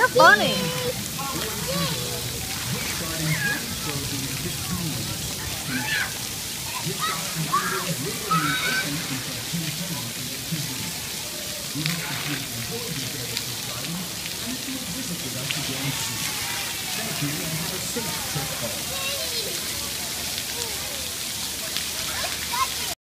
You're funny. Thank you and have a safe trip home.